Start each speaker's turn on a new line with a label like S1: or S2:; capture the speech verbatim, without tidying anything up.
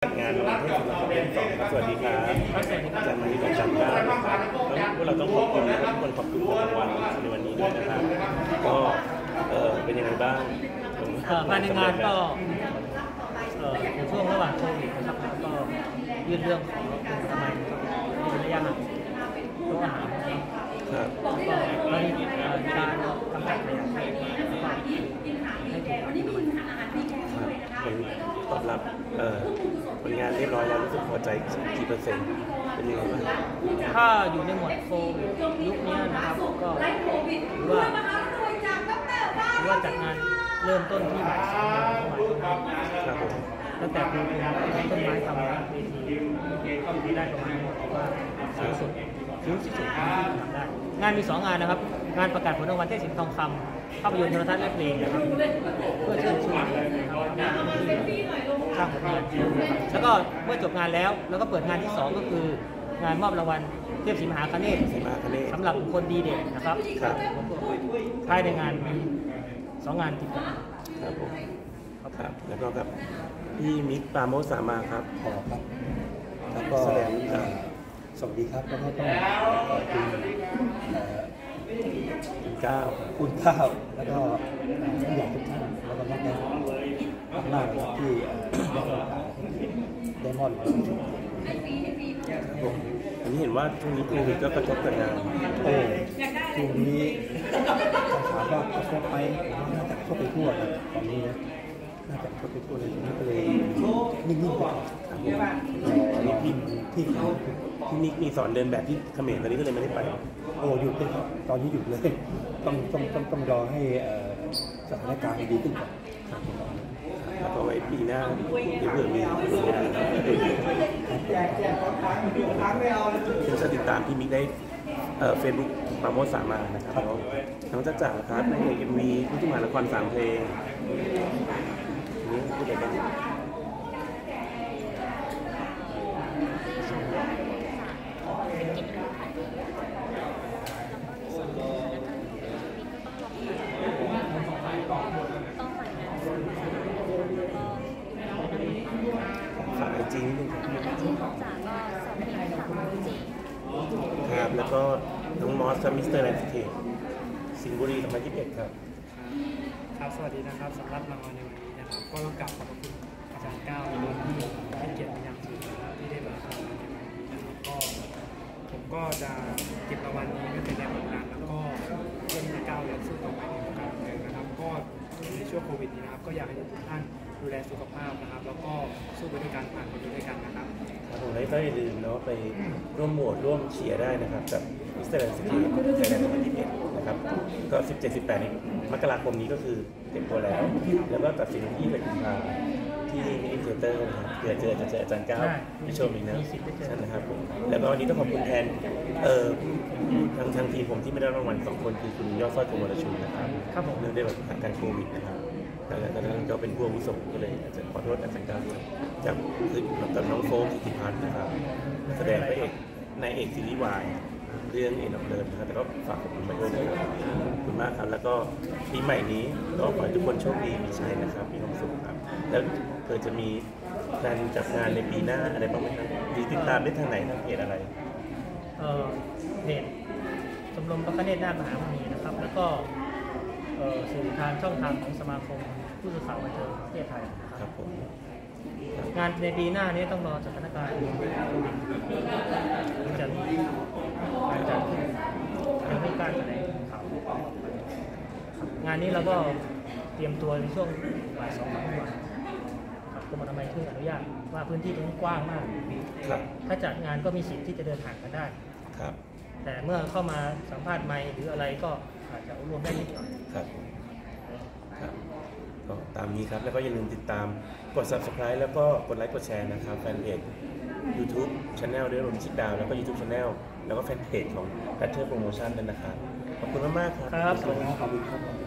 S1: งานวันที่สิบสองสองครับสวัสดีครับอาจารย์มานิดจันทร์ก้าวนะครับพวกเราต้องขอบคุณทุกคนขอบคุณรางวัลในวันนี้ด้วยนะครับก็เออเป็นยังไงบ้าง
S2: ภายในงานก็ในช่วงระหว่างโควิดนะครับก็ยื่นเรื่องขอเป็นทำไมมีระยะห่างตัวอาหาร
S1: ครับ
S2: ก็ได้มีการกำจัดขยะให้ถูกครับ
S1: ผลตอบรับเอ่อผลงานเรียบร้อยแล้วรู้สึกพอใจกี่เปอร์เซ็นต์เป็นยังไงบ้าง
S2: ถ้าอยู่ในหมวดโควิดยุคนี้นะครับก็ถือว่าถือว่าจัดงานเริ่มต้นที่บ่ายสอง
S1: ครับผม
S2: ตั้งแต่ปลูกต้นไม้ทำเวทีก็มีได้ประมาณว่าสูงสุดสูงที่สุดที่ทำได้งานมีสองงานนะครับงานประกาศผลรางวัลเทพศิลป์ทองคำภาพยนตร์โทรทัศน์และเพลงนะครับเพื่อเชิญชวนสร้างผลงานแล้วก็เมื่อจบงานแล้วแล้วก็เปิดงานที่สองก็คืองานมอบรางวัลเทพศรีมหาคเนศสำหรับบุคคลดีเด่นนะครับภายในงานมีสองงานติดกัน
S1: ครับผมครับแล้วก็กับพี่มิตรปราโมชสามาครับ
S3: ขอครับแล้วก็สวัสดีครับแล้วก็ต้องขอบคุณ
S1: คุณก้าว
S3: คุณก้าวแล้วก็ผู้ใหญ่ทุกท่านแล้วก็นักแสดงมากๆที่ได้รับโอกาสได้มอบรางวัล
S1: ผมอันนี้เห็นว่าช่วงนี้โควิดก็กระทบกับงาน
S3: โอ้ช่วงนี้ถามว่ากระทบไปน่าจะกระทบไปทั่วนะตอนนี้นะน่าจะกระทบไปทั่วเลยนี่ก็เลยนิ่งๆไป
S1: นี่พี่ที่ที่นิกมีสอนเดินแบบที่เขมรตอนนี้ก็เลยไม่ได้ไป
S3: โอ้หยุดเลยครับตอนนี้หยุดเลยต้องต้องต้องต้องรอให้สถานการณ์ดีขึ้นก่อน
S1: แล้วก็ไว้ปีหน้าเดี๋ยวเผื่อมีคุณจะติดตามพี่มิกได้เฟซบุ๊กปราโมชสามานะครับน้องจ๊ะจ๋าครับในเอ็มวีผู้ที่มาละครสามเพลงนี่พูดอะไรบ้างฝากไอจีนิดนึงครับแล้วก็น้องมอสมิสเตอร์แลนด์สเคปสิงห์บุรีสองพันยี่สิบเอ็ดครับ
S2: ครับสวัสดีนะครับสำหรับรางวัลในวันนี้นะครับก็ต้องกลับขอบคุณอาจารย์ก้าวที่ให้เกียรติเป็นอย่างสูงที่ได้มาทำงานในวันนี้นะครับก็ผมก็จะเก็บรางวัลนี้ไว้เป็นแรงผลักดันแล้วก็เพื่อที่จะก้าวและสู้ต่อไปในวงการบันเทิงนะครับก็ในช่วงโควิดนี้นะครับก็อยากให้ทุกท่านดูแลสุขภาพนะครับแล้วก็สู้ไปด้วยกันผ่านไปด้วยกันนะครับ
S1: ผมได้ก็อย่าลืมเนาะไปร่วมโหวตร่วมเชียร์ได้นะครับกับมิสเตอร์แลนด์สกีไทยแลนด์สองพันยี่สิบเอ็ดนะครับก็สิบเจ็ด สิบแปดมกราคมนี้ก็คือเต็มตัวแล้วแล้วก็ตัดสินวันที่ยี่สิบเอ็ดกุมภาพันธ์ที่มินิเทเตอร์นะครับเผื่อเจอจะเจออาจารย์ก้าวพี่ชมอีกนะใช่นะครับผมแล้วก็วันนี้ต้องขอบคุณแทนเอ่อทางทางทีมผมที่ไม่ได้รางวัลสองคนคือคุณยอดสร้อยโกมลชูนะครับ
S2: ครับผม
S1: เนื่องด้วยสถานการณ์โควิดนะครับแต่ตอนนั้นก็เป็นผู้อาวุโสก็เลยอาจจะขอโทษอาจารย์ก้าวด้วยจากกับน้องโฟกกิติพันธ์นะครับแสดงพระเอกนายเอกซีรีส์วายเรื่องเอ็นออกเดินนะครับแต่ก็ฝากขอบคุณไปด้วยนะครับขอบคุณมากครับแล้วก็ปีใหม่นี้ก็ขอให้ทุกคนโชคดีมีชัยนะครับมีความสุขครับแล้วเกิดจะมีการจัดงานในปีหน้าอะไรบ้างไหมครับหรือติดตามได้ทางไหนทางเพจอะไร
S2: เอ่อเพจชมรมพระคเนศนาถมหามุนีนะครับแล้วก็สื่อทางช่องทางของสมาคมผู้สื่อข่าวบันเทิงประเทศไทย
S1: ครับผม
S2: งานในปีหน้านี้ต้องรอสถานการณ์โควิดจะการจัดขึ้นยังไม่กล้าแถลงข่าวงานนี้เราก็เตรียมตัวในช่วงบ่ายสองถึงวันกรมอนามัยช่วยอนุญาตว่าพื้นที่ตรงนี้กว้างมากถ้าจัดงานก็มีสิทธิ์ที่จะเดินทางกันได้แต่เมื่อเข้ามาสัมภาษณ์ไมค์หรืออะไรก็อาจจะรวมได้นิดหน่อย
S1: ครับครับก็ตามนี้ครับแล้วก็อย่าลืมติดตามกด ซับสไครบ์ แล้วก็กดไลค์กดแชร์นะครับแฟนเพจ ยูทูบ Channel ด้วยรวมชิดดาวแล้วก็ ยูทูบ Channel แล้วก็แฟนเพจของ แพทเทิร์น โปรโมชั่น นั่นนะครับขอบคุณมากๆครับ
S2: ครับ
S3: ขอบคุณครับ